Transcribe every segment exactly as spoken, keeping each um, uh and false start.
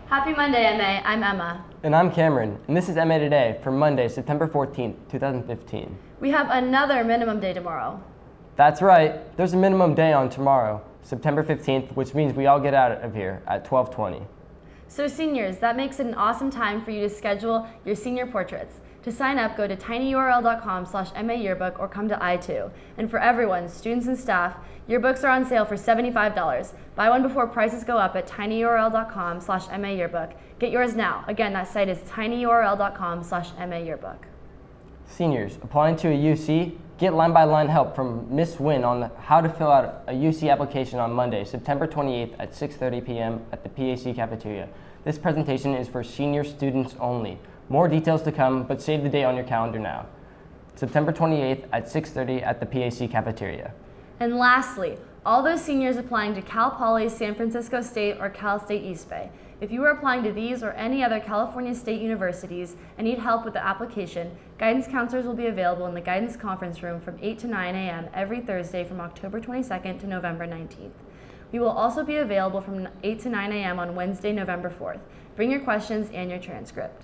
Happy Monday, M A. I'm Emma. And I'm Cameron, and this is M A Today for Monday, September fourteenth, two thousand fifteen. We have another minimum day tomorrow. That's right. There's a minimum day on tomorrow, September fifteenth, which means we all get out of here at twelve twenty. So seniors, that makes it an awesome time for you to schedule your senior portraits. To sign up, go to tinyurl.com slash MA yearbook or come to I two. And for everyone, students and staff, yearbooks are on sale for seventy-five dollars. Buy one before prices go up at tinyurl.com slash MA yearbook. Get yours now. Again, that site is tinyurl.com slash MA yearbook. Seniors, applying to a U C, get line-by-line help from Miss Wynn on how to fill out a U C application on Monday, September twenty-eighth at six thirty p m at the P A C cafeteria. This presentation is for senior students only. More details to come, but save the date on your calendar now. September twenty-eighth at six thirty at the P A C cafeteria. And lastly, all those seniors applying to Cal Poly San Francisco State or Cal State East Bay. If you are applying to these or any other California state universities and need help with the application, guidance counselors will be available in the guidance conference room from eight to nine a m every Thursday from October twenty-second to November nineteenth. We will also be available from eight to nine a m on Wednesday, November fourth. Bring your questions and your transcript.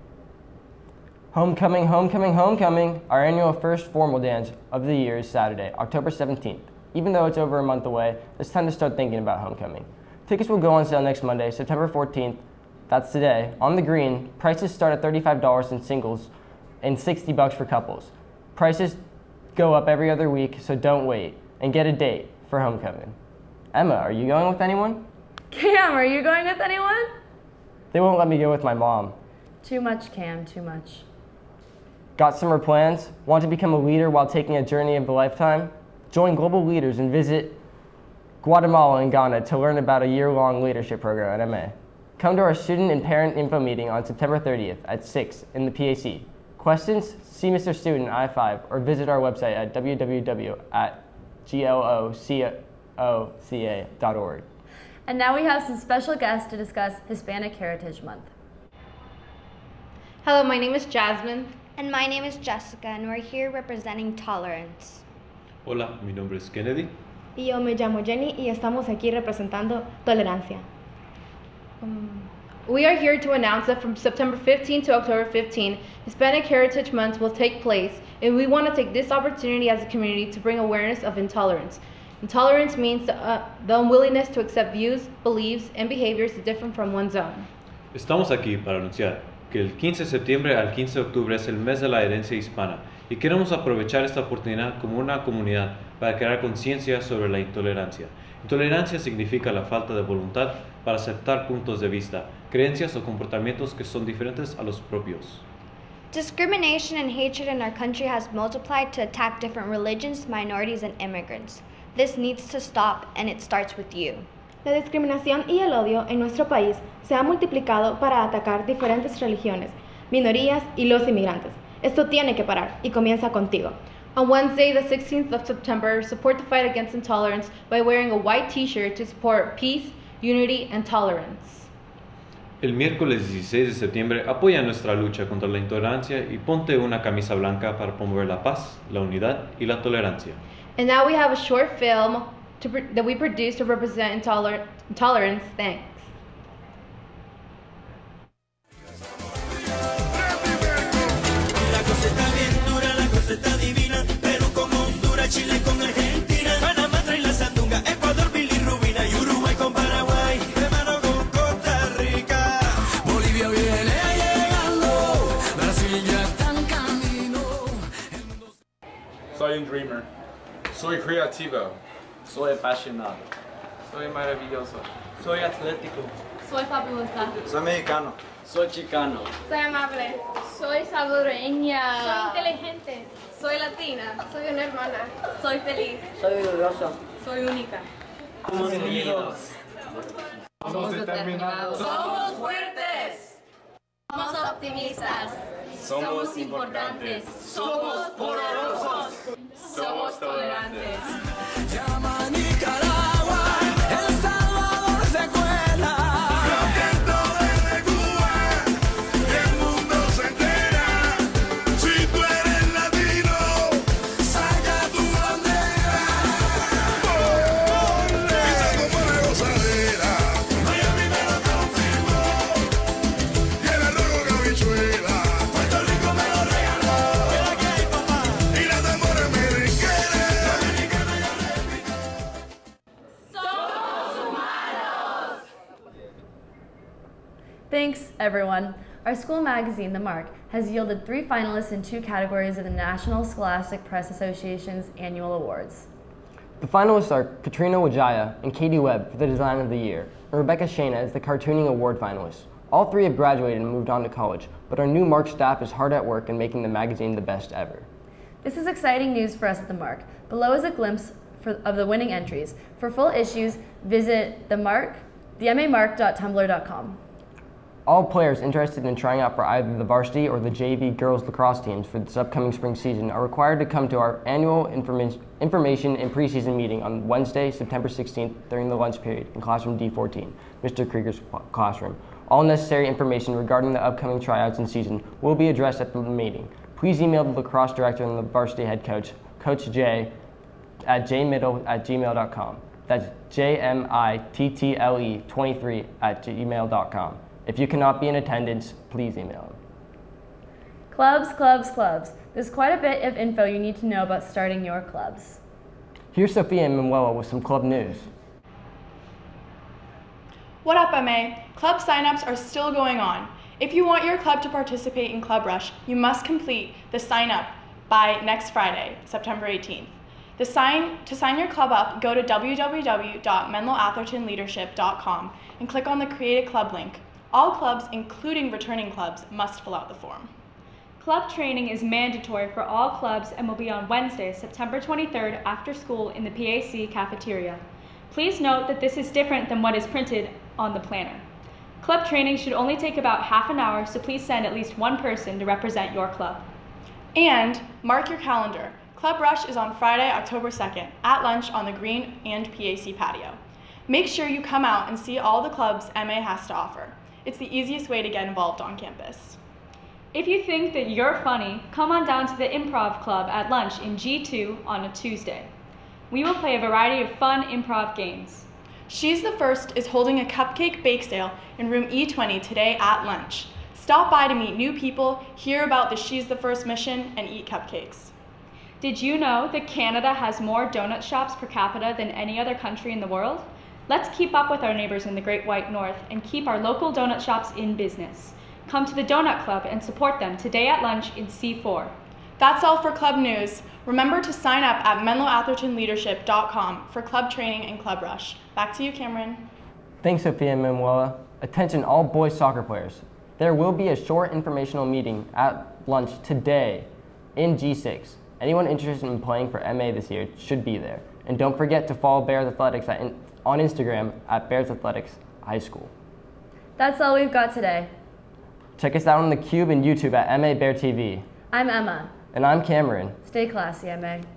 Homecoming, homecoming, homecoming. Our annual first formal dance of the year is Saturday, October seventeenth. Even though it's over a month away, it's time to start thinking about homecoming. Tickets will go on sale next Monday, September fourteenth. That's today. On the green, prices start at thirty-five dollars in singles and sixty bucks for couples. Prices go up every other week, so don't wait and get a date for homecoming. Emma, are you going with anyone? Cam, are you going with anyone? They won't let me go with my mom. Too much, Cam, too much. Got summer plans? Want to become a leader while taking a journey of a lifetime? Join Global Leaders and visit Guatemala and Ghana to learn about a year-long leadership program at M A. Come to our student and parent info meeting on September thirtieth at six in the P A C. Questions? See Mister Student I five or visit our website at w w w dot gloca dot org. And now we have some special guests to discuss Hispanic Heritage Month. Hello, my name is Jasmine. And my name is Jessica, and we're here representing tolerance. Hola, mi nombre es Kennedy. Y yo me llamo Jenny y estamos aquí representando tolerancia. Um, we are here to announce that from September fifteenth to October fifteenth, Hispanic Heritage Month will take place, and we want to take this opportunity as a community to bring awareness of intolerance. Intolerance means the, uh, the unwillingness to accept views, beliefs, and behaviors different from one's own. Estamos aquí para anunciar que el quince de septiembre al quince de octubre es el mes de la herencia hispana y queremos aprovechar esta oportunidad como una comunidad para crear conciencia sobre la intolerancia. Intolerancia significa la falta de voluntad para aceptar puntos de vista, creencias o comportamientos que son diferentes a los propios. Discrimination and hatred in our country has multiplied to attack different religions, minorities, and immigrants. This needs to stop, and it starts with you. La discriminación y el odio en nuestro país se ha multiplicado para atacar diferentes religiones, minorías y los inmigrantes. Esto tiene que parar y comienza contigo. On Wednesday, the sixteenth of September, support the fight against intolerance by wearing a white t-shirt to support peace, unity, and tolerance. El miércoles dieciséis de septiembre apoya nuestra lucha contra la intolerancia y ponte una camisa blanca para promover la paz, la unidad y la tolerancia. And now we have a short film to that we produced to represent intoler intolerance. Thanks. Chile con Argentina, Panamá trae la sandunga, Ecuador, bilirrubina y Uruguay con Paraguay, de mano con Costa Rica. Bolivia viene llegando, Brasil ya está en camino. Soy un dreamer. Soy creativo. Soy apasionado. Soy maravilloso. Soy atlético. Soy fabulosa. Soy mexicano. Soy chicano. Soy amable. Soy salvadoreña. Soy inteligente. Soy latina. Soy una hermana. Soy feliz. Soy orgullosa. Soy única. Somos unidos. Somos determinados. Somos fuertes. Somos optimistas. Somos importantes. Somos poderosos. Somos tolerantes. Llama a Nicaragua, El Salvador se cuela. Roqueto desde Cuba, el mundo se entera. Si tú eres latino, saca tu bandera. Pisa como la gozadera. Miami me lo confirmó. everyone. Our school magazine, The Mark, has yielded three finalists in two categories of the National Scholastic Press Association's annual awards. The finalists are Katrina Wajaya and Katie Webb for the Design of the Year, and Rebecca Shana is the Cartooning Award finalist. All three have graduated and moved on to college, but our new Mark staff is hard at work in making the magazine the best ever. This is exciting news for us at The Mark. Below is a glimpse for, of the winning entries. For full issues, visit the mark, the m a mark dot tumblr dot com. All players interested in trying out for either the varsity or the J V girls lacrosse teams for this upcoming spring season are required to come to our annual informa information and preseason meeting on Wednesday, September sixteenth during the lunch period in classroom D fourteen, Mister Krieger's classroom. All necessary information regarding the upcoming tryouts and season will be addressed at the meeting. Please email the lacrosse director and the varsity head coach, Coach J, at j middle at gmail dot com. That's J M I T T L E twenty-three at gmail dot com. If you cannot be in attendance, please email them. Clubs, clubs, clubs. There's quite a bit of info you need to know about starting your clubs. Here's Sophia and Manuela with some club news. What up, M A? Club signups are still going on. If you want your club to participate in Club Rush, you must complete the sign up by next Friday, September eighteenth. The sign, to sign your club up, go to w w w dot menlo atherton leadership dot com and click on the Create a Club link. All clubs, including returning clubs, must fill out the form. Club training is mandatory for all clubs and will be on Wednesday, September twenty-third after school in the P A C cafeteria. Please note that this is different than what is printed on the planner. Club training should only take about half an hour, so please send at least one person to represent your club. And mark your calendar. Club Rush is on Friday, October second, at lunch on the Green and P A C patio. Make sure you come out and see all the clubs M A has to offer. It's the easiest way to get involved on campus. If you think that you're funny, come on down to the Improv Club at lunch in G two on a Tuesday. We will play a variety of fun improv games. She's the First is holding a cupcake bake sale in room E twenty today at lunch. Stop by to meet new people, hear about the She's the First mission, and eat cupcakes. Did you know that Canada has more donut shops per capita than any other country in the world? Let's keep up with our neighbors in the Great White North and keep our local donut shops in business. Come to the Donut Club and support them today at lunch in C four. That's all for club news. Remember to sign up at menlo atherton leadership dot com for club training and Club Rush. Back to you, Cameron. Thanks, Sophia and Manuela. Attention all boys soccer players. There will be a short informational meeting at lunch today in G six. Anyone interested in playing for M A this year should be there. And don't forget to follow Bears Athletics at in, on Instagram at Bears Athletics High School. That's all we've got today. Check us out on the Cube and YouTube at M A Bear T V. I'm Emma. And I'm Cameron. Stay classy, M A.